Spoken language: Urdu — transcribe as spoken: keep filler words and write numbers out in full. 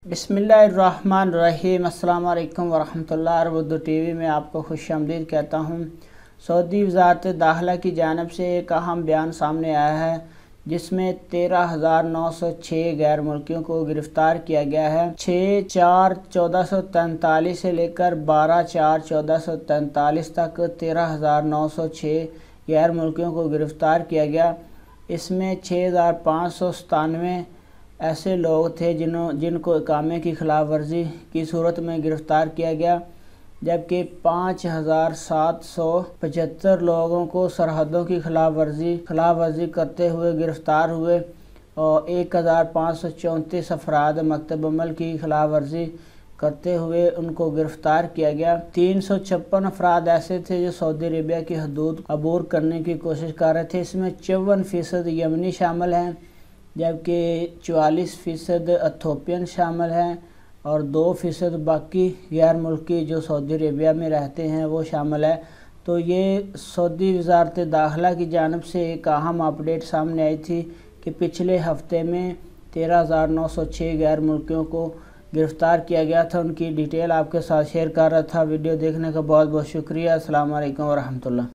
بسم اللہ الرحمن الرحیم۔ السلام علیکم ورحمۃ اللہ۔ عرب اردو ٹی وی میں آپ کو خوش آمدید کہتا ہوں۔ سعودی وزارت داخلہ کی جانب سے ایک اہم بیان سامنے آیا ہے جس میں تیرہ ہزار نو سو چھ غیر ملکیوں کو گرفتار کیا گیا ہے۔ چھ چار چودہ سو تینتالیس سے لے کر بارہ چار چودہ سو تینتالیس تک تیرہ ہزار نو سو چھ غیر ملکیوں کو گرفتار کیا گیا۔ اس میں چھ ہزار پانچ سو ستانوے ایسے لوگ تھے جنہوں جن کو اقامے کی خلاف ورزی کی صورت میں گرفتار کیا گیا، جبکہ پانچ ہزار سات سو پچہتر لوگوں کو سرحدوں کی خلاف ورزی خلاف ورزی کرتے ہوئے گرفتار ہوئے اور ایک ہزار پانچ سو چونتیس افراد مکتب عمل کی خلاف ورزی کرتے ہوئے ان کو گرفتار کیا گیا۔ تین سو چھپن افراد ایسے تھے جو سعودی عربیہ کی حدود عبور کرنے کی کوشش کر رہے تھے۔ اس میں چون فیصد یمنی شامل ہیں، جبکہ چوالیس فیصد ایتھوپین شامل ہیں اور دو فیصد باقی غیر ملکی جو سعودی عربیہ میں رہتے ہیں وہ شامل ہے۔ تو یہ سعودی وزارت داخلہ کی جانب سے ایک اہم اپڈیٹ سامنے آئی تھی کہ پچھلے ہفتے میں تیرہ ہزار نو سو چھ غیر ملکیوں کو گرفتار کیا گیا تھا۔ ان کی ڈیٹیل آپ کے ساتھ شیئر کر رہا تھا۔ ویڈیو دیکھنے کا بہت بہت شکریہ۔ السلام علیکم ورحمۃ اللہ۔